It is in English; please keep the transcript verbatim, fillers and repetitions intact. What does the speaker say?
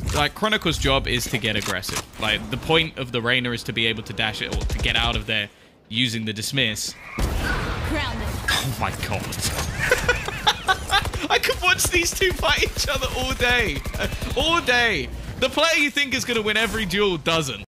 like, Chronicle's job is to get aggressive. Like, the point of the Reyna is to be able to dash it or to get out of there using the dismiss. Oh my god. I could watch these two fight each other all day. All day. The player you think is going to win every duel doesn't.